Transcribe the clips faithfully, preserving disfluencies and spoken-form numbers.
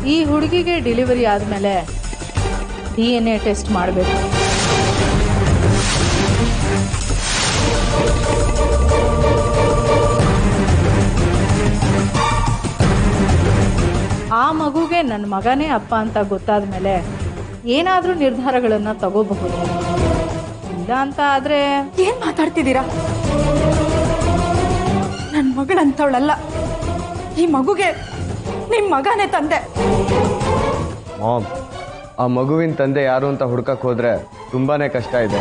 ಈ ಹುಡುಗಿಗೆ ಡೆಲಿವರಿ ಆದಮೇಲೆ ಡಿ ಎನ್ ಎ ಟೆಸ್ಟ್ ಮಾಡಬೇಕು. ಆ ಮಗುಗೆ ನನ್ನ ಮಗನೇ ಅಪ್ಪ ಅಂತ ಗೊತ್ತಾದ ಮೇಲೆ ಏನಾದರೂ ನಿರ್ಧಾರಗಳನ್ನು ತಗೋಬಹುದು. ಇಲ್ಲ ಅಂತ ಆದರೆ ಏನು ಮಾತಾಡ್ತಿದ್ದೀರಾ? ನನ್ನ ಮಗಳಂತವಳಲ್ಲ. ಈ ಮಗುಗೆ ನಿಮ್ಮ ಮಗನೇ ತಂದೆ. ಮಾಮ್, ಆ ಮಗುವಿನ ತಂದೆ ಯಾರು ಅಂತ ಹುಡ್ಕಕ್ಕೆ ಹೋದ್ರೆ ತುಂಬಾನೇ ಕಷ್ಟ ಇದೆ.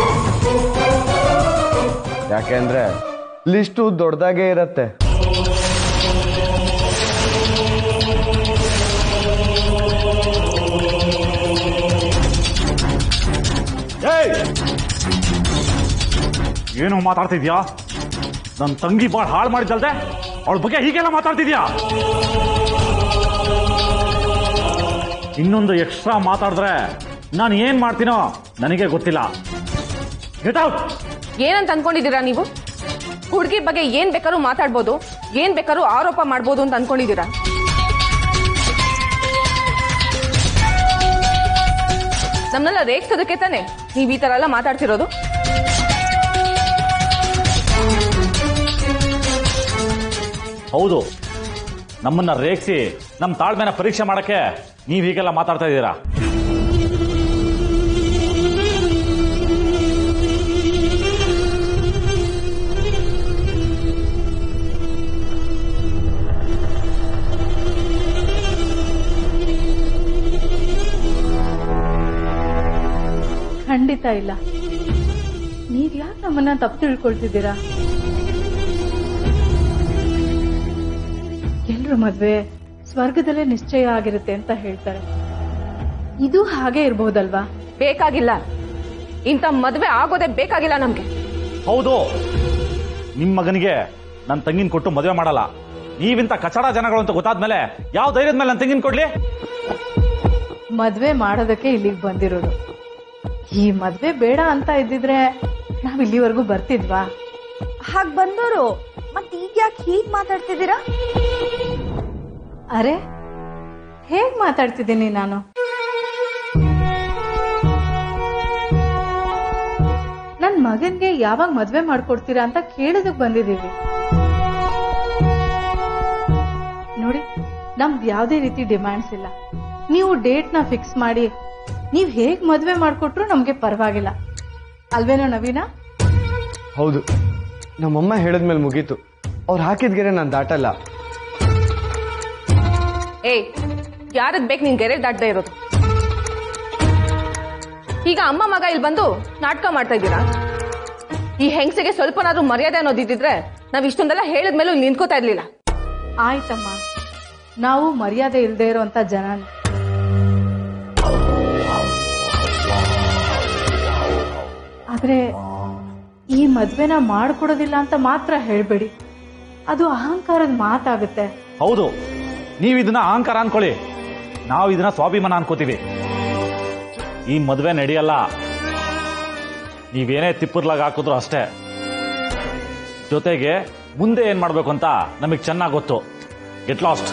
ಯಾಕೆಂದ್ರೆ ಲಿಸ್ಟು ದೊಡ್ಡದಾಗೇ ಇರತ್ತೆ. ಏನು ಮಾತಾಡ್ತಿದ್ಯಾ? ನನ್ನ ತಂಗಿ ಬಾಳ್ ಹಾಳು ಮಾಡಿದ್ದಲ್ದೆ ಅವಳ ಬಗ್ಗೆ ಹೀಗೆಲ್ಲ ಮಾತಾಡ್ತಿದ್ಯಾ? ಇನ್ನೊಂದು ಎಕ್ಸ್ಟ್ರಾ ಮಾತಾಡಿದ್ರೆ ನಾನು ಏನ್ ಮಾಡ್ತೀನೋ ನನಗೆ ಗೊತ್ತಿಲ್ಲ. Get out. ಏನಂತ ಅನ್ಕೊಂಡಿದ್ದೀರಾ ನೀವು? ಹುಡುಗಿ ಬಗ್ಗೆ ಏನ್ ಬೇಕಾದ್ರೂ ಮಾತಾಡ್ಬೋದು, ಏನ್ ಬೇಕಾದ್ರೂ ಆರೋಪ ಮಾಡ್ಬೋದು ಅಂತ ಅನ್ಕೊಂಡಿದ್ದೀರಾ? ನಮ್ಮನ್ನೆಲ್ಲ ರೇಗ್ಸೋದಕ್ಕೆ ತಾನೆ ನೀವ್ ಈ ತರ ಎಲ್ಲ ಮಾತಾಡ್ತಿರೋದು? ಹೌದು, ನಮ್ಮನ್ನ ರೇಗಿಸಿ ನಮ್ಮ ತಾಳ್ಮೆನ ಪರೀಕ್ಷೆ ಮಾಡಕ್ಕೆ ನೀವ್ ಹೀಗೆಲ್ಲ ಮಾತಾಡ್ತಾ ಇದ್ದೀರಾ. ಖಂಡಿತ ಇಲ್ಲ. ನೀವ್ ಯಾಕೆ ನಮ್ಮನ್ನ ತಪ್ಪು ತಿಳ್ಕೊಳ್ತಿದ್ದೀರಾ? ಎಲ್ರು ಮದ್ವೆ ಸ್ವರ್ಗದಲ್ಲೇ ನಿಶ್ಚಯ ಆಗಿರುತ್ತೆ ಅಂತ ಹೇಳ್ತಾರೆ. ಇದು ಹಾಗೆ ಇರ್ಬಹುದಲ್ವಾ? ಬೇಕಾಗಿಲ್ಲ, ಇಂಥ ಮದ್ವೆ ಆಗೋದೇ ಬೇಕಾಗಿಲ್ಲ ನಮ್ಗೆ. ಹೌದು, ನಿಮ್ ಮಗನಿಗೆ ನನ್ನ ತಂಗಿನ ಕೊಟ್ಟು ಮದುವೆ ಮಾಡಲ್ಲ. ನೀವಿಂತ ಕಚಡ ಜನಗಳು ಅಂತ ಗೊತ್ತಾದ್ಮೇಲೆ ಯಾವ ಧೈರ್ಯದ ಮೇಲೆ ನನ್ನ ತಂಗಿನ ಕೊಡ್ಲಿ? ಮದ್ವೆ ಮಾಡೋದಕ್ಕೆ ಇಲ್ಲಿಗೆ ಬಂದಿರೋದು. ಈ ಮದ್ವೆ ಬೇಡ ಅಂತ ಇದ್ದಿದ್ರೆ ನಾವ್ ಇಲ್ಲಿವರೆಗೂ ಬರ್ತಿದ್ವಾ? ಹಾಗೆ ಬಂದವರು ಮತ್ತೆ ಈಗ ಯಾಕೆ ಹೀಗ್ ಮಾತಾಡ್ತಿದ್ದೀರಾ? ಅರೆ, ಹೇಗ್ ಮಾತಾಡ್ತಿದ್ದೀನಿ ನಾನು? ನನ್ ಮಗನ್ಗೆ ಯಾವಾಗ ಮದ್ವೆ ಮಾಡ್ಕೊಡ್ತೀರಾ ಅಂತ ಕೇಳೋದಕ್ ಬಂದಿದ್ದೀವಿ. ನೋಡಿ, ನಮ್ದು ಯಾವ್ದೇ ರೀತಿ ಡಿಮ್ಯಾಂಡ್ಸ್ ಇಲ್ಲ. ನೀವು ಡೇಟ್ ನ ಫಿಕ್ಸ್ ಮಾಡಿ ನೀವ್ ಹೇಗ್ ಮದ್ವೆ ಮಾಡ್ಕೊಟ್ರು ನಮ್ಗೆ ಪರವಾಗಿಲ್ಲ. ಅಲ್ವೇನೋ ನವೀನ? ಹೌದು, ನಮ್ಮಮ್ಮ ಹೇಳಿದ್ಮೇಲೆ ಮುಗೀತು. ಅವ್ರು ಹಾಕಿದ್ಗೆರೆ ನಾನು ದಾಟಲ್ಲ. ಏಯ್, ಯಾರದ್ ಬೇಕು ನಿನ್ ಗೆರೆ ದಾಟದೇ ಇರೋದು? ಈಗ ಅಮ್ಮ ಮಗ ಇಲ್ಲಿ ಬಂದು ನಾಟಕ ಮಾಡ್ತಾ ಇದ್ದೀರಾ? ಈ ಹೆಂಗಸಿಗೆ ಸ್ವಲ್ಪನಾದ್ರೂ ಮರ್ಯಾದೆ ಅನ್ನೋದಿದ್ರೆ ನಾವ್ ಇಷ್ಟೊಂದೆಲ್ಲ ಹೇಳಿದ್ಮೇಲೂ ಇಲ್ಲಿ ನಿಂತ್ಕೋತಾ ಇರ್ಲಿಲ್ಲ. ಆಯ್ತಮ್ಮ, ನಾವು ಮರ್ಯಾದೆ ಇಲ್ದೇ ಇರೋಂತ ಜನ. ಆದ್ರೆ ಈ ಮದ್ವೆನ ಮಾಡ್ಕೊಡೋದಿಲ್ಲ ಅಂತ ಮಾತ್ರ ಹೇಳ್ಬೇಡಿ. ಅದು ಅಹಂಕಾರದ ಮಾತಾಗುತ್ತೆ. ಹೌದು, ನೀವು ಇದನ್ನ ಅಹಂಕಾರ ಅನ್ಕೊಳ್ಳಿ, ನಾವು ಇದನ್ನ ಸ್ವಾಭಿಮಾನ ಅನ್ಕೋತೀವಿ. ಈ ಮದುವೆ ನಡೆಯಲ್ಲ. ನೀವೇನೇ ತಿಪ್ಪರ್ಲಾಗ ಹಾಕಿದ್ರು ಅಷ್ಟೇ. ಜೊತೆಗೆ ಮುಂದೆ ಏನ್ ಮಾಡ್ಬೇಕು ಅಂತ ನಮಗ್ ಚೆನ್ನಾಗಿ ಗೊತ್ತು. Get lost.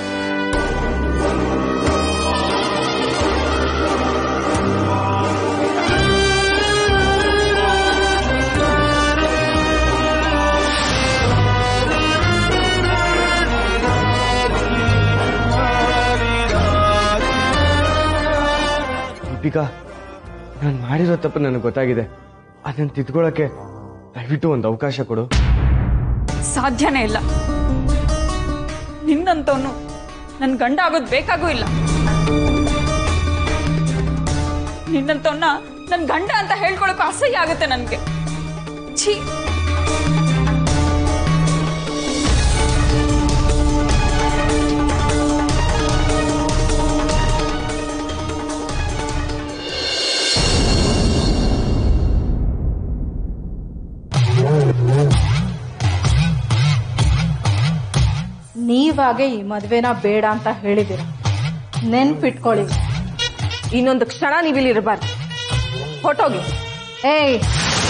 ದೀಪಿಕಾ, ನಾನು ಮಾಡಿರೋ ತಪ್ಪು ನನಗೆ ಗೊತ್ತಾಗಿದೆ. ಅದನ್ನು ತಿದ್ಕೊಳ್ಳೋಕೆ ದಯವಿಟ್ಟು ಒಂದು ಅವಕಾಶ ಕೊಡು. ಸಾಧ್ಯನೇ ಇಲ್ಲ. ನಿನ್ನಂತವನು ನನ್ ಗಂಡ ಆಗೋದು ಬೇಕಾಗೂ ಇಲ್ಲ. ನಿನ್ನಂತವನ್ನ ನನ್ ಗಂಡ ಅಂತ ಹೇಳ್ಕೊಳಕ್ಕೂ ಅಸಹ್ಯ ಆಗುತ್ತೆ ನನ್ಗೆ. ಛೀ. ನೀವಾಗೆ ಈ ಮದ್ವೆನ ಬೇಡ ಅಂತ ಹೇಳಿದಿರ, ನೆನ್ಪಿಟ್ಕೊಳ್ಳಿ. ಇನ್ನೊಂದು ಕ್ಷಣ ನೀವಿಲ್ಲಿ ಇರಬಾರ್ದು. ಹೊಟ್ಟೋಗಿ. ಏಯ್,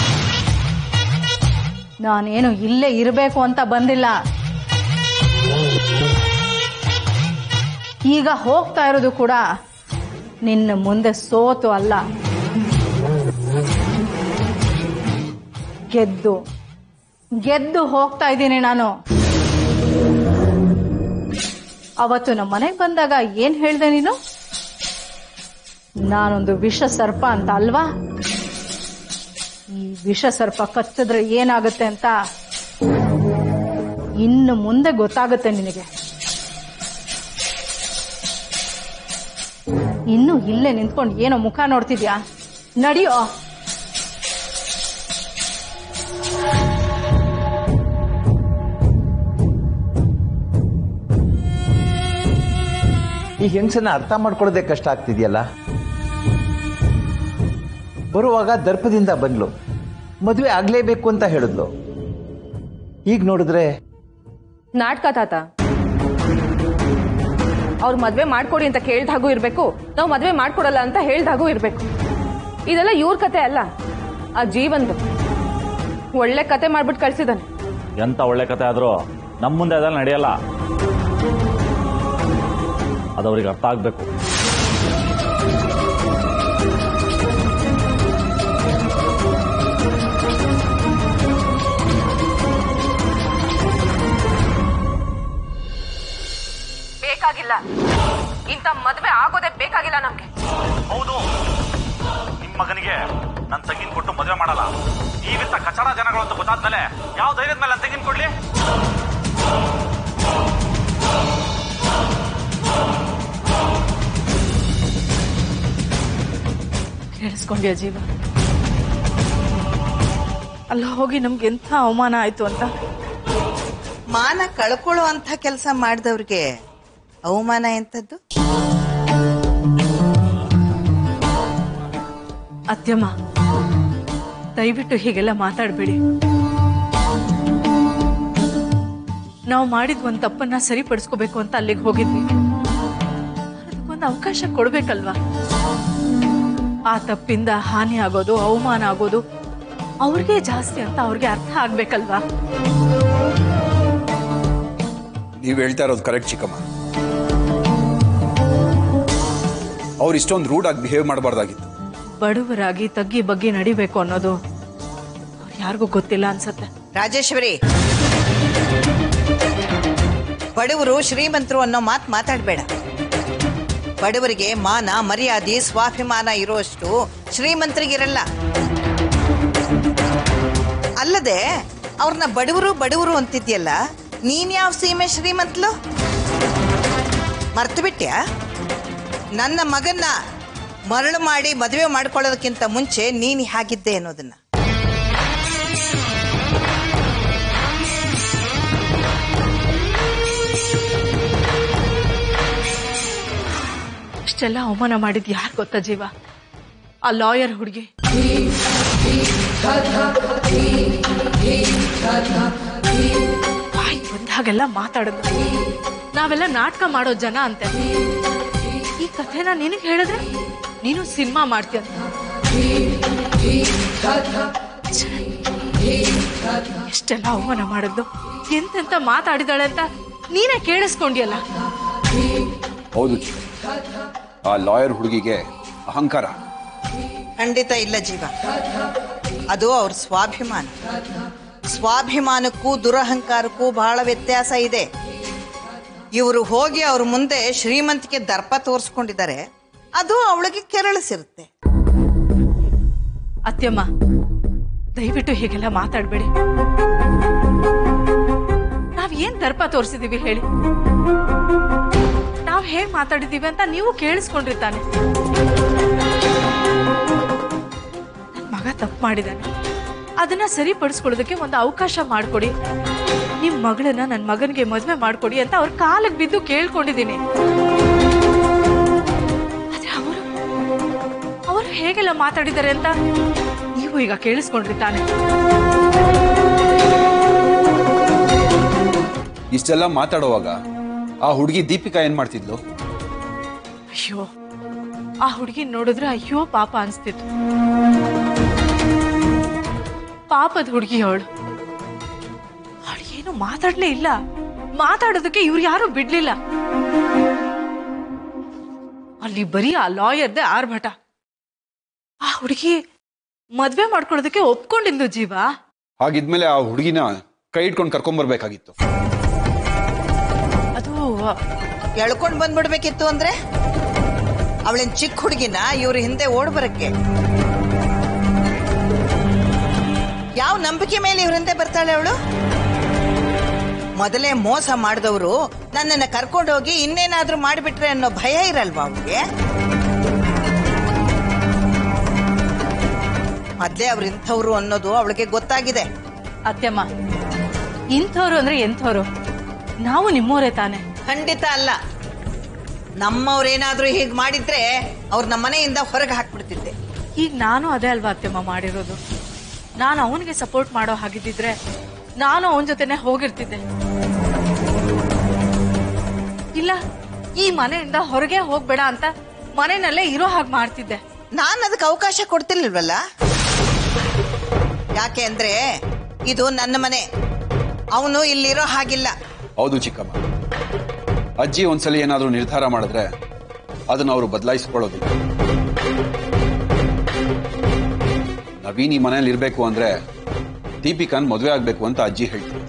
ನಾನೇನು ಇಲ್ಲೇ ಇರಬೇಕು ಅಂತ ಬಂದಿಲ್ಲ. ಈಗ ಹೋಗ್ತಾ ಇರೋದು ಕೂಡ ನಿನ್ನ ಮುಂದೆ ಸೋತು ಅಲ್ಲ, ಗೆದ್ದು ಗೆದ್ದು ಹೋಗ್ತಾ ಇದ್ದೀನಿ ನಾನು. ಅವತ್ತು ನಮ್ಮ ಮನೆಗೆ ಬಂದಾಗ ಏನ್ ಹೇಳ್ದೆ ನೀನು? ನಾನೊಂದು ವಿಷ ಸರ್ಪ ಅಂತ ಅಲ್ವಾ? ಈ ವಿಷ ಸರ್ಪ ಕಚ್ಚಿದ್ರೆ ಏನಾಗುತ್ತೆ ಅಂತ ಇನ್ನು ಮುಂದೆ ಗೊತ್ತಾಗುತ್ತೆ ನಿನಗೆ. ಇನ್ನು ಇಲ್ಲೇ ನಿಂತ್ಕೊಂಡು ಏನೋ ಮುಖ ನೋಡ್ತಿದ್ಯಾ? ನಡಿಯೋ. ಈ ಹೆಂಗಸನ್ನ ಅರ್ಥ ಮಾಡ್ಕೊಳ್ಳೋದೇ ಕಷ್ಟ ಆಗ್ತಿದೆಯಲ್ಲ. ಬರುವಾಗ ದರ್ಪದಿಂದ ಬಂದ್ಲು, ಮದುವೆ ಆಗ್ಲೇಬೇಕು ಅಂತ ಹೇಳಿದ್ಲು. ಈಗ ನೋಡಿದ್ರೆ ನಾಟಕ ತಾತ. ಅವ್ರು ಮದ್ವೆ ಮಾಡ್ಕೊಡಿ ಅಂತ ಕೇಳ್ದಾಗೂ ಇರ್ಬೇಕು, ನಾವು ಮದ್ವೆ ಮಾಡ್ಕೊಡಲ್ಲ ಅಂತ ಹೇಳ್ದಾಗೂ ಇರ್ಬೇಕು. ಇದೆಲ್ಲ ಇವ್ರ ಕತೆ ಅಲ್ಲ, ಆ ಜೀವನ್ದು. ಒಳ್ಳೆ ಕತೆ ಮಾಡ್ಬಿಟ್ಟು ಕಳ್ಸಿದಾನೆ. ಎಂತ ಒಳ್ಳೆ ಕತೆ ಆದ್ರೂ ನಮ್ಮ ಮುಂದೆ ಅದೆಲ್ಲ ನಡೆಯಲ್ಲ. ಅದವ್ರಿಗೆ ಅರ್ಥ ಆಗ್ಬೇಕು. ಬೇಕಾಗಿಲ್ಲ, ಇಂಥ ಮದ್ವೆ ಆಗೋದೇ ಬೇಕಾಗಿಲ್ಲ ನಮ್ಗೆ. ಹೌದು, ನಿಮ್ ಮಗನಿಗೆ ನನ್ನ ತಂಗಿನ ಕೊಟ್ಟು ಮದುವೆ ಮಾಡಲ್ಲ. ನೀವಿಂತ ಕಚಡ ಜನಗಳು ಅಂತ ಗೊತ್ತಾದ್ಮೇಲೆ ಯಾವ ಧೈರ್ಯದ ಮೇಲೆ ನನ್ನ ತಂಗಿನ ಕೊಡ್ಲಿ? ಕೇಳಿಸ್ಕೊಂಡ್ಯಾ ಜೀವ? ಅಲ್ಲ ಹೋಗಿ ನಮ್ಗೆ ಎಂಥ ಅವಮಾನ ಆಯ್ತು ಅಂತ. ಮಾನ ಕಳ್ಕೊಳ್ಳೋ ಅಂತ ಕೆಲಸ ಮಾಡಿದವ್ರಿಗೆ ಅವಮಾನ ಎಂತದ್ದು? ಅತ್ಯಮ್ಮ, ದಯವಿಟ್ಟು ಹೀಗೆಲ್ಲ ಮಾತಾಡಬೇಡಿ. ನಾವು ಮಾಡಿದ್ ಒಂದ್ ತಪ್ಪನ್ನ ಸರಿಪಡಿಸ್ಕೋಬೇಕು ಅಂತ ಅಲ್ಲಿಗೆ ಹೋಗಿದ್ವಿ. ಅದಕ್ಕೊಂದು ಅವಕಾಶ ಕೊಡ್ಬೇಕಲ್ವಾ? ಆ ತಪ್ಪಿಂದ ಹಾನಿ ಆಗೋದು, ಅವಮಾನ ಆಗೋದು ಅವ್ರಿಗೆ ಜಾಸ್ತಿ ಅಂತ ಅವ್ರಿಗೆ ಅರ್ಥ ಆಗ್ಬೇಕಲ್ವಾ? ನೀವು ಹೇಳ್ತಾ ಇರೋದು ಕರೆಕ್ಟ್ ಚಿಕ್ಕಮ್ಮ. ಅವ್ರು ಇಷ್ಟೊಂದು ರೂಡ್ ಆಗಿ ಬಿಹೇವ್ ಮಾಡಬಾರ್ದಾಗಿತ್ತು. ಬಡವರಾಗಿ ತಗ್ಗಿ ಬಗ್ಗಿ ನಡಿಬೇಕು ಅನ್ನೋದು ಅವ್ರು ಯಾರಿಗೂ ಗೊತ್ತಿಲ್ಲ ಅನ್ಸತ್ತೆ. ರಾಜೇಶ್ವರಿ, ಬಡವರು ಶ್ರೀಮಂತರು ಅನ್ನೋ ಮಾತು ಮಾತಾಡಬೇಡ. ಬಡವರಿಗೆ ಮಾನ ಮರ್ಯಾದೆ ಸ್ವಾಭಿಮಾನ ಇರುವಷ್ಟು ಶ್ರೀಮಂತರಿಗಿರಲ್ಲ. ಅಲ್ಲದೆ ಅವ್ರನ್ನ ಬಡವರು ಬಡವರು ಅಂತಿದ್ಯಲ್ಲ, ನೀನ್ ಯಾವ ಸೀಮೆ ಶ್ರೀಮಂತಲು? ಮರ್ತು ಬಿಟ್ಯಾ? ನನ್ನ ಮಗನ್ನ ಮರಳು ಮಾಡಿ ಮದುವೆ ಮಾಡ್ಕೊಳ್ಳೋದಕ್ಕಿಂತ ಮುಂಚೆ ನೀನು ಹೇಗಿದ್ದೆ ಅನ್ನೋದನ್ನ. ಅಷ್ಟೆಲ್ಲ ಅವಮಾನ ಮಾಡಿದ್ ಯಾರು ಗೊತ್ತಾ ಜೀವ? ಆ ಲಾಯರ್ ಹುಡುಗಿ. ಬಾಯಿ ಬಂದಾಗೆಲ್ಲ ಮಾತಾಡಿದ್ರು. ನಾವೆಲ್ಲ ನಾಟಕ ಮಾಡೋ ಜನ ಅಂತೆ. ಈ ಕಥೆನ ನಿನಗೆ ಹೇಳಿದ್ರೆ ನೀನು ಸಿನಿಮಾ ಮಾಡ್ತೀಯ. ಎಷ್ಟೆಲ್ಲ ಅವಮಾನ ಮಾಡಿದ್ದು, ಎಂತೆಂತ ಮಾತಾಡಿದಾಳೆ ಅಂತ ನೀನೇ ಕೇಳಿಸ್ಕೊಂಡಿಯಲ್ಲ. ಹೌದು, ಆ ಲಾಯರ್ ಹುಡುಗಿಗೆ ಅಹಂಕಾರ. ಖಂಡಿತ ಇಲ್ಲ ಜೀವ, ಅದು ಅವ್ರ ಸ್ವಾಭಿಮಾನ. ಸ್ವಾಭಿಮಾನಕ್ಕೂ ದುರಹಂಕಾರಕ್ಕೂ ಬಹಳ ವ್ಯತ್ಯಾಸ ಇದೆ. ಇವರು ಹೋಗಿ ಅವ್ರ ಮುಂದೆ ಶ್ರೀಮಂತಿಕೆ ದರ್ಪ ತೋರಿಸ್ಕೊಂಡಿದ್ದಾರೆ, ಅದು ಅವಳಿಗೆ ಕೆರಳಿಸಿರುತ್ತೆ. ಅತ್ಯಮ್ಮ, ದಯವಿಟ್ಟು ಹೀಗೆಲ್ಲ ಮಾತಾಡ್ಬೇಡಿ. ನಾವ್ ಏನ್ ದರ್ಪ ತೋರಿಸಿದೀವಿ ಹೇಳಿ? ನಾವ್ ಹೇಗ್ ಮಾತಾಡಿದೀವಿ ಅಂತ ನೀವು ಕೇಳಿಸ್ಕೊಂಡಿರ್ತಾನೆ. ನನ್ ಮಗ ತಪ್ಪು ಮಾಡಿದಾನೆ, ಅದನ್ನ ಸರಿಪಡಿಸ್ಕೊಳ್ಳೋದಕ್ಕೆ ಒಂದು ಅವಕಾಶ ಮಾಡ್ಕೊಡಿ. ನಿಮ್ ಮಗಳನ್ನ ನನ್ ಮಗನ್ಗೆ ಮದ್ವೆ ಮಾಡ್ಕೊಡಿ ಅಂತ ಅವ್ರ ಕಾಲಕ್ಕೆ ಬಿದ್ದು ಕೇಳ್ಕೊಂಡಿದ್ದೀನಿ. ಆದ್ರೆ ಅವರು ಅವರು ಹೇಗೆಲ್ಲ ಮಾತಾಡಿದ್ದಾರೆ ಅಂತ ನೀವು ಈಗ ಕೇಳಿಸ್ಕೊಂಡಿರ್ತಾನೆ. ಇಷ್ಟೆಲ್ಲ ಮಾತಾಡುವಾಗ ಆ ಹುಡುಗಿ ದೀಪಿಕಾ ಏನ್ ಮಾಡ್ತಿದ್ಲು? ಅಯ್ಯೋ, ಆ ಹುಡುಗಿ ನೋಡಿದ್ರೆ ಅಯ್ಯೋ ಪಾಪ ಅನ್ಸ್ತಿತ್ತು. ಪಾಪದ ಹುಡುಗಿ ಅವಳು. ಅವಳು ಏನು ಮಾತಾಡ್ಲೇ ಇಲ್ಲ. ಮಾತಾಡೋದಕ್ಕೆ ಇವ್ರು ಯಾರು ಬಿಡ್ಲಿಲ್ಲ. ಅಲ್ಲಿ ಬರೀ ಆ ಲಾಯರ್ದೆ ಆರ್ಭಟ. ಆ ಹುಡುಗಿ ಮದ್ವೆ ಮಾಡ್ಕೊಳ್ಳೋದಕ್ಕೆ ಒಪ್ಕೊಂಡಿದ್ದು ಜೀವ. ಹಾಗಿದ್ಮೇಲೆ ಆ ಹುಡುಗಿನ ಕೈ ಇಟ್ಕೊಂಡು ಕರ್ಕೊಂಡ್ಬರ್ಬೇಕಾಗಿತ್ತು. ಅದು ಎಳ್ಕೊಂಡ್ ಬಂದ್ಬಿಡ್ಬೇಕಿತ್ತು ಅಂದ್ರೆ ಅವಳಿನ ಚಿಕ್ಕ ಹುಡುಗಿನ ಇವ್ರ ಹಿಂದೆ ಓಡ್ ಬರಕ್ಕೆ ಯಾವ ನಂಬಿಕೆ ಮೇಲೆ ಇವ್ರ ಹಿಂದೆ ಬರ್ತಾಳೆ ಅವಳು? ಮೊದಲೇ ಮೋಸ ಮಾಡಿದವರು ನನ್ನನ್ನ ಕರ್ಕೊಂಡೋಗಿ ಇನ್ನೇನಾದ್ರೂ ಮಾಡಿಬಿಟ್ರೆ ಅನ್ನೋ ಭಯ ಇರಲ್ವಾ ಅವಳಿಗೆ? ಮೊದ್ಲೇ ಅವ್ರ ಇಂಥವ್ರು ಅನ್ನೋದು ಅವಳಿಗೆ ಗೊತ್ತಾಗಿದೆ. ಅತ್ಯಮ್ಮ, ಇಂಥವ್ರು ಅಂದ್ರೆ ಎಂಥವ್ರು? ನಾವು ನಿಮ್ಮವರೇ ತಾನೆ. ಖಂಡಿತ ಅಲ್ಲ. ನಮ್ಮವ್ರೇನಾದ್ರೂ ಹೀಗ್ ಮಾಡಿದ್ರೆ ಅವ್ರು ನಮ್ಮ ಮನೆಯಿಂದ ಹೊರಗೆ ಹಾಕ್ಬಿಡ್ತಿದ್ದೆ. ಈಗ ನಾನು ಅದೇ ಅಲ್ವಾ ಅತ್ಯಮ್ಮ ಮಾಡಿರೋದು. ನಾನು ಅವನಿಗೆ ಸಪೋರ್ಟ್ ಮಾಡೋ ಹಾಗಿದ್ದಿದ್ರೆ ನಾನು ಅವನ ಜೊತೆನೆ ಹೋಗಿರ್ತಿದ್ದೆ. ಇಲ್ಲ, ಈ ಮನೆಯಿಂದ ಹೊರಗೆ ಹೋಗ್ಬೇಡ ಅಂತ ಮನೆಯಲ್ಲೇ ಇರೋ ಹಾಗೆ ಮಾಡ್ತಿದ್ದೆ. ನಾನು ಅದಕ್ಕೆ ಅವಕಾಶ ಕೊಡ್ತಿರ್ಲಿಲ್ವಲ್ಲ. ಯಾಕೆ ಅಂದ್ರೆ ಇದು ನನ್ನ ಮನೆ, ಅವನು ಇಲ್ಲಿರೋ ಹಾಗಿಲ್ಲ. ಹೌದು ಚಿಕ್ಕಮ್ಮ, ಅಜ್ಜಿ ಒಂದ್ಸಲಿ ಏನಾದ್ರೂ ನಿರ್ಧಾರ ಮಾಡಿದ್ರೆ ಅದನ್ನ ಅವರು ಬದಲಾಯಿಸ್ಕೊಳ್ಳೋದಿಲ್ಲ. ನವೀನ್ ಈ ಮನೇಲಿ ಇರ್ಬೇಕು ಅಂದ್ರೆ ದೀಪಿಕಾನ್ ಮದುವೆ ಆಗ್ಬೇಕು ಅಂತ ಅಜ್ಜಿ ಹೇಳ್ತಾರೆ.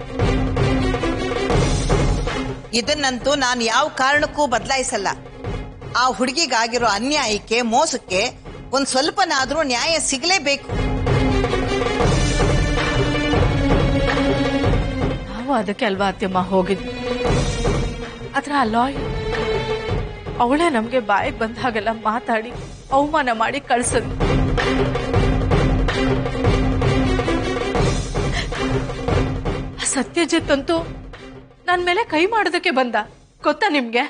ಇದನ್ನಂತೂ ನಾನು ಯಾವ ಕಾರಣಕ್ಕೂ ಬದಲಾಯಿಸಲ್ಲ. ಆ ಹುಡುಗಿಗಾಗಿರೋ ಅನ್ಯಾಯಕ್ಕೆ, ಮೋಸಕ್ಕೆ ಒಂದ್ ಸ್ವಲ್ಪನಾದ್ರೂ ನ್ಯಾಯ ಸಿಗಲೇಬೇಕು. ನಾವು ಅದಕ್ಕೆ ಅಲ್ವಾ ಅತ್ಯಮ್ಮ ಹೋಗಿದ್ವಿ. ಆದ್ರೆ ಆ ಲಾಯರ್ ಅವಳೇ ನಮ್ಗೆ ಬಾಯಿಗೆ ಬಂದ ಹಾಗೆಲ್ಲ ಮಾತಾಡಿ ಅವಮಾನ ಮಾಡಿ ಕಳ್ಸದ್. ಸತ್ಯಜಿತ್ ಅಂತೂ ನನ್ ಮೇಲೆ ಕೈ ಮಾಡೋದಕ್ಕೆ ಬಂದ, ಗೊತ್ತಾ ನಿಮ್ಗೆ?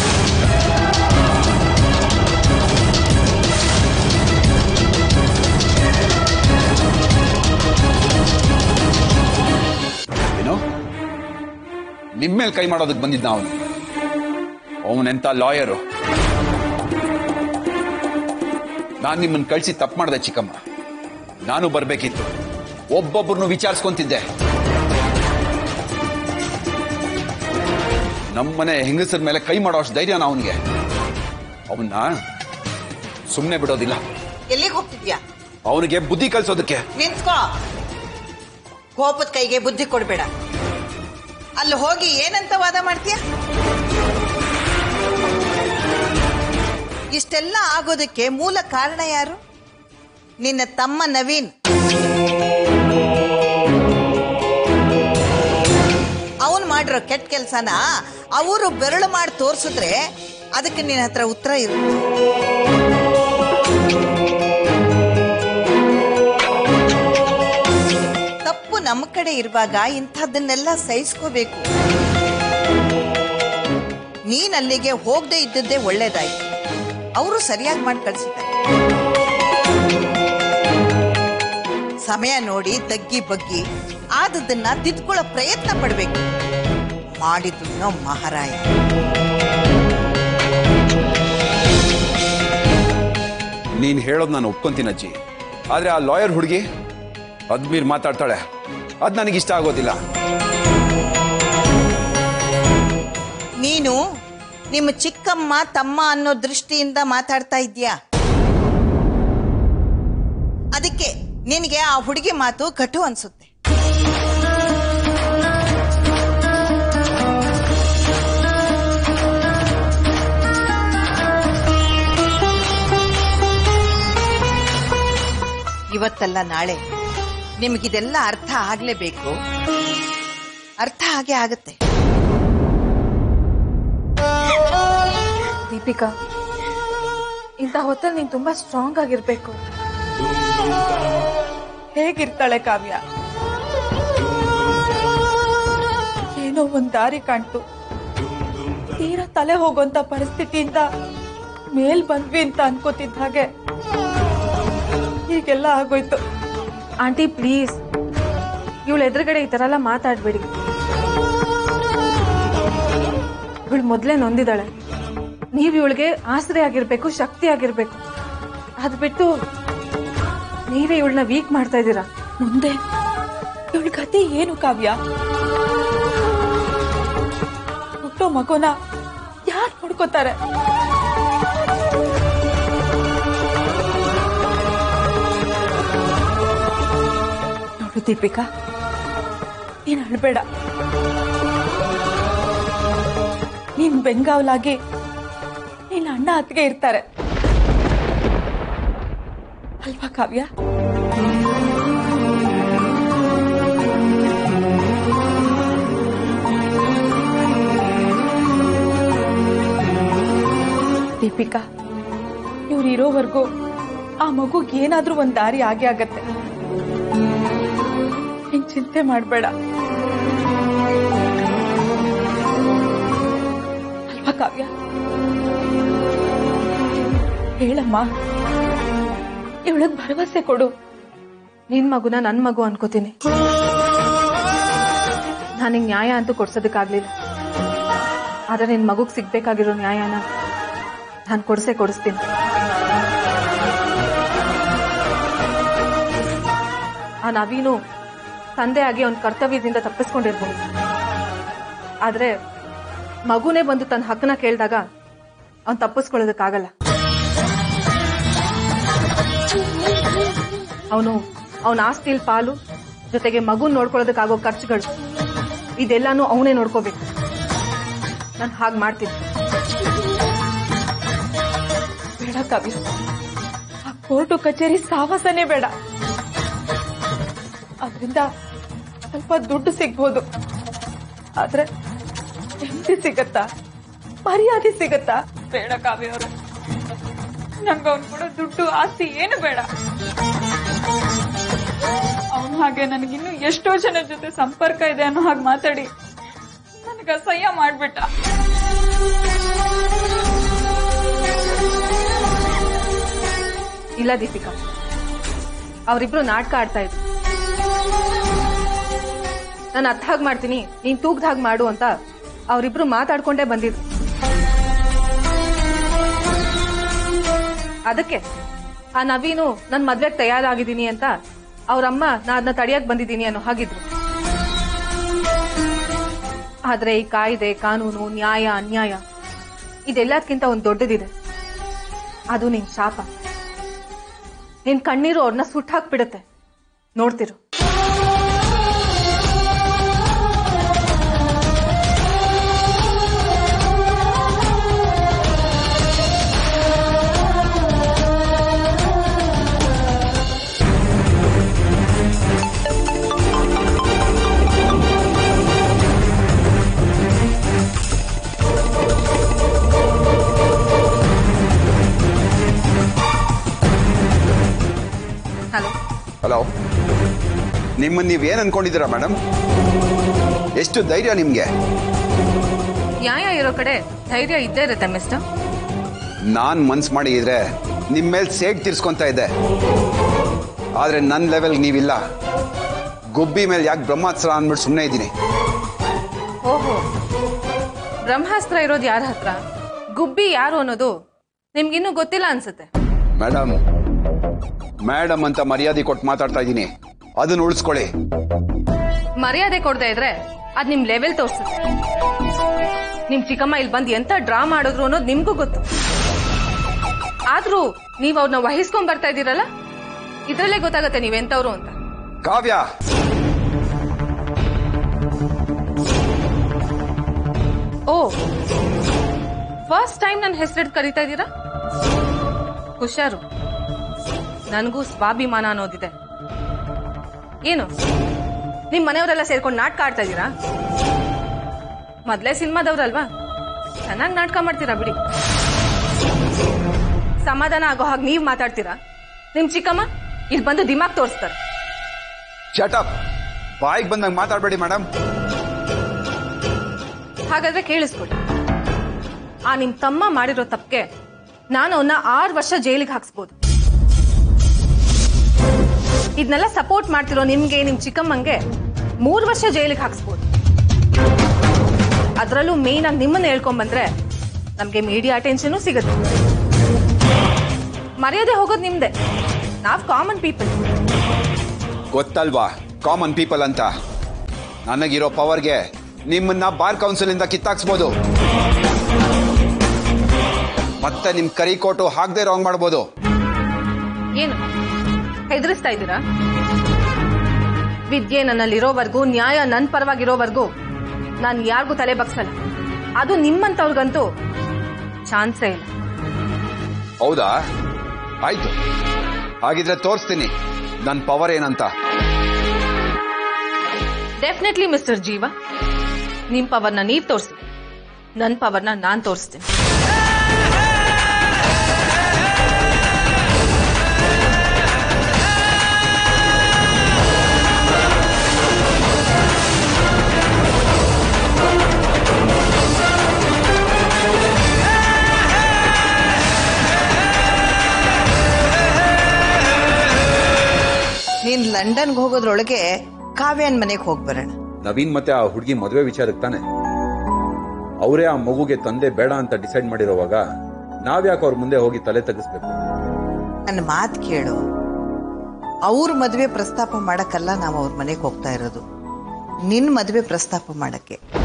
ಏನು ನಿಮ್ಮೇಲೆ ಕೈ ಮಾಡೋದಕ್ಕೆ ಬಂದಿದ್ದ ಅವನು? ಅವನೆಂತ ಲಾಯರು? ನಾನು ನಿಮ್ಮನ್ನು ಕಳಿಸಿ ತಪ್ಪು ಮಾಡಿದೆ ಚಿಕ್ಕಮ್ಮ. ನಾನು ಬರ್ಬೇಕಿತ್ತು, ಒಬ್ಬೊಬ್ಬರನ್ನು ವಿಚಾರಿಸ್ಕೊಂತಿದ್ದೆ. ನಮ್ಮನೆ ಹೆಂಗಸರ ಮೇಲೆ ಕೈ ಮಾಡೋ ಅಷ್ಟು ಧೈರ್ಯನ ಅವನಿಗೆ? ಅವನ್ನ ಸುಮ್ಮನೆ ಬಿಡೋದಿಲ್ಲ. ಎಲ್ಲಿಗೆ ಹೋಗ್ತಿದ್ಯಾ? ಅವನಿಗೆ ಬುದ್ಧಿ ಕಲಿಸೋದಕ್ಕೆ. ನಿಂತ್ಕೋ. ಕೋಪದ ಕೈಗೆ ಬುದ್ಧಿ ಕೊಡ್ಬೇಡ. ಅಲ್ಲಿ ಹೋಗಿ ಏನಂತ ವಾದ ಮಾಡ್ತೀಯ? ಇಷ್ಟೆಲ್ಲ ಆಗೋದಕ್ಕೆ ಮೂಲ ಕಾರಣ ಯಾರು? ನಿನ್ನ ತಮ್ಮ ನವೀನ್. ಅವನು ಮಾಡಿರೋ ಕೆಟ್ಟ ಕೆಲಸನ ಅವರು ಬೆರಳು ಮಾಡಿ ತೋರಿಸಿದ್ರೆ ಅದಕ್ಕೆ ನಿನ್ನ ಹತ್ರ ಉತ್ತರ ಇರುತ್ತೆ. ತಪ್ಪು ನಮ್ಮ ಕಡೆ ಇರುವಾಗ ಇಂಥದ್ದನ್ನೆಲ್ಲ ಸಹಿಸ್ಕೋಬೇಕು. ನೀನ್ ಅಲ್ಲಿಗೆ ಹೋಗದೆ ಇದ್ದದ್ದೇ ಒಳ್ಳೇದಾಯ್ತು. ಅವರು ಸರಿಯಾಗಿ ಮಾಡಿ ಕಳಿಸಿದ್ದಾರೆ. ಸಮಯ ನೋಡಿ ತಗ್ಗಿ ಬಗ್ಗಿ ಆದದನ್ನ ತಿದ್ಕೊಳ್ಳೋ ಪ್ರಯತ್ನ ಪಡ್ಬೇಕು. ಮಾಡಿದ್ದು ಮಹಾರಾಯ. ನೀನ್ ಹೇಳೋದು ನಾನು ಒಪ್ಕೊಂತೀನಿ ಅಜ್ಜಿ, ಆದ್ರೆ ಆ ಲಾಯರ್ ಹುಡುಗಿ ಅದ್ಮೀರ್ ಮಾತಾಡ್ತಾಳೆ, ಅದ್ ನನಗಿಷ್ಟ ಆಗೋದಿಲ್ಲ. ನೀನು ನಿಮ್ಮ ಚಿಕ್ಕಮ್ಮ ತಮ್ಮ ಅನ್ನೋ ದೃಷ್ಟಿಯಿಂದ ಮಾತಾಡ್ತಾ ಇದ್ಯಾ? ಅದಕ್ಕೆ ನಿನಗೆ ಆ ಹುಡುಗಿ ಮಾತು ಕಟು ಅನ್ಸುತ್ತೆ. ಇವತ್ತಲ್ಲ ನಾಳೆ ನಿಮಗಿದೆಲ್ಲ ಅರ್ಥ ಆಗ್ಲೇಬೇಕು. ಅರ್ಥ ಹಾಗೆ ಆಗತ್ತೆ. ದೀಪಿಕಾ, ಇಂಥ ಹೊತ್ತಲ್ಲಿ ನೀನ್ ತುಂಬಾ ಸ್ಟ್ರಾಂಗ್ ಆಗಿರ್ಬೇಕು. ಹೇಗಿರ್ತಾಳೆ ಕಾವ್ಯ? ಏನೋ ಒಂದ್ ದಾರಿ ಕಾಣ್ತು. ತೀರಾ ತಲೆ ಹೋಗುವಂತ ಪರಿಸ್ಥಿತಿಯಿಂದ ಮೇಲ್ ಬಂದ್ವಿ ಅಂತ ಅನ್ಕೋತಿದ್ದ ಹಾಗೆ ಹೀಗೆಲ್ಲ ಆಗೋಯ್ತು. ಆಂಟಿ ಪ್ಲೀಸ್, ಇವಳ ಎದುರುಗಡೆ ಈ ತರ ಎಲ್ಲ ಮಾತಾಡ್ಬೇಡಿ. ಇವಳು ಮೊದ್ಲೇ ನೊಂದಿದ್ದಾಳೆ. ನೀವ್ ಇವಳಿಗೆ ಆಸರೆ ಆಗಿರ್ಬೇಕು, ಶಕ್ತಿ ಆಗಿರ್ಬೇಕು. ಅದ್ ಬಿಟ್ಟು ನೀವೇ ಇವಳನ್ನ ವೀಕ್ ಮಾಡ್ತಾ ಇದ್ದೀರಾ. ಮುಂದೆ ಇವಳ ಕತೆ ಏನು ಕಾವ್ಯ? ಹುಟ್ಟೋ ಮಗುನ ಯಾರು ನೋಡ್ಕೋತಾರೆ? ನೋಡು ದೀಪಿಕಾ, ನೀನ್ ಅಳ್ಬೇಡ. ನೀನ್ ಬೆಂಗಾವಲಾಗಿ ನಿನ್ನ ಅಣ್ಣ ಅತ್ತಿಗೆ ಇರ್ತಾರೆ ಅಲ್ವಾ ಕಾವ್ಯ? ದೀಪಿಕಾ, ಇವ್ರು ಇರೋವರೆಗೂ ಆ ಮಗುಗ್ ಏನಾದ್ರೂ ಒಂದ್ ದಾರಿ ಆಗೇ ಆಗತ್ತೆ. ನೀನ್ ಚಿಂತೆ ಮಾಡ್ಬೇಡ ಅಲ್ವಾ ಕಾವ್ಯ? ಹೇಳಮ್ಮ, ಇವಳಗ್ ಭರವಸೆ ಕೊಡು. ನಿನ್ ಮಗುನ ನನ್ ಮಗು ಅನ್ಕೋತೀನಿ. ನಾನಿಗ್ ನ್ಯಾಯ ಅಂತೂ ಕೊಡ್ಸೋದಕ್ಕಾಗ್ಲಿಲ್ಲ, ಆದ್ರೆ ನಿನ್ ಮಗುಗ್ ಸಿಗ್ಬೇಕಾಗಿರೋ ನ್ಯಾಯನ ನಾನು ಕೊಡ್ಸೇ ಕೊಡಿಸ್ತೀನಿ. ಆ ನವೀನು ತಂದೆ ಆಗಿ ಅವನ ಕರ್ತವ್ಯದಿಂದ ತಪ್ಪಿಸ್ಕೊಂಡಿರ್ಬೋದು, ಆದ್ರೆ ಮಗುನೇ ಬಂದು ತನ್ನ ಹಕ್ಕನ್ನ ಕೇಳಿದಾಗ ಅವನ್ ತಪ್ಪಿಸ್ಕೊಳ್ಳೋದಕ್ಕಾಗಲ್ಲ. ಅವನು ಅವನ ಆಸ್ತಿಲ್ ಪಾಲು ಜೊತೆಗೆ ಮಗುನ್ ನೋಡ್ಕೊಳ್ಳೋದಕ್ಕಾಗೋ ಖರ್ಚುಗಳು ಇದೆಲ್ಲಾನು ಅವನೇ ನೋಡ್ಕೋಬೇಕು. ನಾನು ಹಾಗೆ ಮಾಡ್ತೀನಿ. ಬೇಡ ಕಾವ್ಯ, ಆ ಕೋರ್ಟು ಕಚೇರಿ ಸಾಹಸನೇ ಬೇಡ. ಅದರಿಂದ ಸ್ವಲ್ಪ ದುಡ್ಡು ಸಿಗ್ಬೋದು, ಆದ್ರೆ ನೆಮ್ಮದಿ ಸಿಗತ್ತಾ, ಮರ್ಯಾದೆ ಸಿಗತ್ತಾ? ಬೇಡ ಕಾವ್ಯ ಅವರು, ನಂಗೆ ಅವ್ನು ಕೂಡ ದುಡ್ಡು ಆಸ್ತಿ ಏನು ಬೇಡ. ಅವನು ಹಾಗೆ ನನಗಿನ್ನು ಎಷ್ಟೋ ಜನ ಜೊತೆ ಸಂಪರ್ಕ ಇದೆ ಅನ್ನೋ ಹಾಗೆ ಮಾತಾಡಿ ನನಗೆ ಅಸಹ್ಯ ಮಾಡ್ಬಿಟ್ಟ. ಇಲ್ಲ ದೀಪಿಕಾ, ಅವರಿಬ್ರು ನಾಟಕ ಆಡ್ತಾ ಇದ್ರು. ನಾನು ಅರ್ಥ ಹಾಗೆ ಮಾಡ್ತೀನಿ, ನೀನ್ ತೂಗ್ದ ಹಾಗೆ ಮಾಡು ಅಂತ ಅವರಿಬ್ರು ಮಾತಾಡ್ಕೊಂಡೇ ಬಂದಿದ್ರು. ಅದಕ್ಕೆ ಆ ನವೀನು ನನ್ ಮದ್ವೆಗೆ ತಯಾರಾಗಿದ್ದೀನಿ ಅಂತ ಅವ್ರಮ್ಮ ನಾ ಅದನ್ನ ತಡಿಯಕ್ ಬಂದಿದ್ದೀನಿ ಅನ್ನೋ ಹಾಗಿದ್ರು. ಆದ್ರೆ ಈ ಕಾಯ್ದೆ, ಕಾನೂನು, ನ್ಯಾಯ, ಅನ್ಯಾಯ ಇದೆಲ್ಲದಕ್ಕಿಂತ ಒಂದು ದೊಡ್ಡದಿದೆ. ಅದು ನಿನ್ ಶಾಪ. ನಿನ್ ಕಣ್ಣೀರು ಅವ್ರನ್ನ ಸುಟ್ಟಾಕ್ಬಿಡುತ್ತೆ. ನೋಡ್ತಿರು. ಹಲೋ ಹಲೋ, ನಿಮ್ಮನ್ನ ನೀವೇನ್ ಅನ್ಕೊಂಡಿದ್ದೀರಾ ಮೇಡಮ್? ಎಷ್ಟು ಧೈರ್ಯ ನಿಮ್ಗೆ? ನ್ಯಾಯ ಇರೋ ಕಡೆ ಧೈರ್ಯ ಇದ್ದೇ ಇರುತ್ತೆ ಮಿಸ್ಟರ್. ನಾನ್ ಮನ್ಸ್ ಮಾಡಿ ಇದ್ರೆ ನಿಮ್ ಮೇಲೆ ಸೇಡ್ ತೀರ್ಸ್ಕೊಂತ ಇದ್ದೆ, ಆದ್ರೆ ನನ್ ಲೆವೆಲ್ ನೀವಿಲ್ಲ. ಗುಬ್ಬಿ ಮೇಲೆ ಯಾಕೆ ಬ್ರಹ್ಮಾಸ್ತ್ರ ಅಂದ್ಬಿಟ್ಟು ಸುಮ್ಮನೆ ಇದ್ದೀನಿ. ಓಹೋ, ಬ್ರಹ್ಮಾಸ್ತ್ರ ಇರೋದು ಯಾರ ಹತ್ರ, ಗುಬ್ಬಿ ಯಾರು ಅನ್ನೋದು ನಿಮ್ಗಿನ್ನೂ ಗೊತ್ತಿಲ್ಲ ಅನ್ಸುತ್ತೆ. ಮೇಡಮ್ ಮೇಡಮ್ ಅಂತ ಮರ್ಯಾದೆ ಕೊಟ್ಟು ಮಾತಾಡ್ತಾ ಇದ್ದೀನಿ, ಅದನ್ನ ಉಳಿಸ್ಕೊಳ್ಳಿ. ಮರ್ಯಾದೆ ಕೊಡದೆ ಇದ್ರೆ ಅದ್ ನಿಮ್ ಲೆವೆಲ್ ತೋರಿಸುತ್ತೆ. ನಿಮ್ ಚಿಕ್ಕಮ್ಮ ಇಲ್ಲಿ ಬಂದು ಎಂತ ಡ್ರಾ ಮಾಡಿದ್ರು ಅನ್ನೋದು ನಿಮ್ಗೂ ಗೊತ್ತು. ಆದ್ರೂ ನೀವ್ ಅವ್ರನ್ನ ವಹಿಸ್ಕೊಂಡ್ ಬರ್ತಾ ಇದೀರಲ್ಲ, ಇದ್ರಲ್ಲೇ ಗೊತ್ತಾಗತ್ತೆ ನೀವೆಂತವ್ರು ಅಂತ. ಕಾವ್ಯ, ಓ, ಫಸ್ಟ್ ಟೈಮ್ ನನ್ನ ಹೆಸರಿಡ್ ಕರೀತಾ ಇದ್ದೀರಾ? ಹುಷಾರು, ನನಗೂ ಸ್ವಾಭಿಮಾನ ಅನ್ನೋದಿದೆ. ಏನು ನಿಮ್ ಮನೆಯವರೆಲ್ಲ ಸೇರ್ಕೊಂಡು ನಾಟಕ ಆಡ್ತಾ ಇದ್ದೀರಾ? ಮೊದ್ಲೇ ಸಿನಿಮಾದವ್ರಲ್ವಾ, ಚೆನ್ನಾಗಿ ನಾಟಕ ಮಾಡ್ತೀರಾ ಬಿಡಿ. ಸಮಾಧಾನ ಆಗೋ ಹಾಗೆ ನೀವ್ ಮಾತಾಡ್ತೀರಾ, ನಿಮ್ ಚಿಕ್ಕಮ್ಮ ಇಲ್ಲಿ ಬಂದು ದಿಮಾಗ್ ತೋರಿಸ್ತಾರೆ. ಶಟ್ ಅಪ್, ಬಾಯಿಗೆ ಬಂದಂಗೆ ಮಾತಾಡ್ಬೇಡಿ ಮೇಡಮ್. ಹಾಗಾದ್ರೆ ಕೇಳಿಸ್ಕೊಡಿ, ಆ ನಿಮ್ ತಮ್ಮ ಮಾಡಿರೋ ತಪ್ಪಿಗೆ ನಾನು ಅವನ್ನ ಆರು ವರ್ಷ ಜೈಲಿಗೆ ಹಾಕ್ಸ್ಬೋದು. ಇದನ್ನೆಲ್ಲ ಸಪೋರ್ಟ್ ಮಾಡ್ತಿರೋ ನಿಮ್ಗೆ, ನಿಮ್ ಚಿಕ್ಕಮ್ಮಂಗೆ ಮೂರು ವರ್ಷ ಜೈಲಿಗೆ ಹಾಕ್ಸ್ಬೋದು. ಅದರಲ್ಲೂ ಮೇನ್ ಆಗಿ ನಿಮ್ಮನ್ನ ಹೇಳ್ಕೊಂಡ್ ಬಂದ್ರೆ ನಮ್ಗೆ ಮೀಡಿಯಾ ಅಟೆನ್ಷನ್ ಸಿಗುತ್ತೆ. ಮರ್ಯಾದೆ ಹೋಗೋದು ನಿಮ್ದೆ, ನಾವ್ ಕಾಮನ್ ಪೀಪಲ್. ಗೊತ್ತಲ್ವಾ ಕಾಮನ್ ಪೀಪಲ್ ಅಂತ? ನನಗಿರೋ ಪವರ್ಗೆ ನಿಮ್ಮನ್ನ ಬಾರ್ ಕೌನ್ಸಿಲ್ ಇಂದ ಕಿತ್ತಾಕ್ಸ್ಬೋದು, ಮತ್ತೆ ನಿಮ್ ಕರಿ ಕೋಟು ಹಾಕ್ದೆ ರಾಂಗ್ ಮಾಡ್ಬೋದು. ಏನು ಹೆದರಿಸ್ತಾ ಇದ್ದೀರಾ? ವಿದ್ಯೆ ನನ್ನಲ್ಲಿರೋವರೆಗೂ, ನ್ಯಾಯ ನನ್ನ ಪರವಾಗಿರೋವರೆಗೂ ನಾನು ಯಾರಿಗೂ ತಲೆ ಬಗ್ಸಲ್ಲ. ಅದು ನಿಮ್ಮಂತವ್ರಿಗಂತೂ ಚಾನ್ಸೇ ಇಲ್ಲ. ಹೌದಾ? ಆಯ್ತು, ಹಾಗಿದ್ರೆ ತೋರಿಸ್ತೀನಿ ನನ್ನ ಪವರ್ ಏನಂತ. ಡೆಫಿನೆಟ್ಲಿ ಮಿಸ್ಟರ್ ಜೀವ, ನಿಮ್ ಪವರ್ನ ನೀವ್ ತೋರಿಸಿ, ನನ್ನ ಪವರ್ನ ನಾನ್ ತೋರಿಸ್ತೀನಿ. ನೀನ್ ಲಂಡನ್ಗೆ ಹೋಗೋದ್ರೊಳಗೆ ಕಾವ್ಯನ್ ಮನೆಗೆ ಹೋಗಿ ಬರೋಣ. ನವೀನ್ ಮತ್ತೆ ಆ ಹುಡುಗಿ ಮದುವೆ ವಿಚಾರಕ್ಕೆ ತಾನೆ, ಅವರೇ ಆ ಮಗುಗೆ ತಂದೆ ಬೇಡ ಅಂತ ಡಿಸೈಡ್ ಮಾಡಿರೋವಾಗ ನಾವ್ಯಾಕೆ ಅವ್ರ ಮುಂದೆ ಹೋಗಿ ತಲೆ ತಗ್ಗಿಸ್ಬೇಕು? ನನ್ನ ಮಾತು ಕೇಳು, ಅವ್ರ ಮದುವೆ ಪ್ರಸ್ತಾಪ ಮಾಡಕ್ಕಲ್ಲ ನಾವು ಅವ್ರ ಮನೆಗೆ ಹೋಗ್ತಾ ಇರೋದು, ನಿನ್ ಮದುವೆ ಪ್ರಸ್ತಾಪ ಮಾಡಕ್ಕೆ.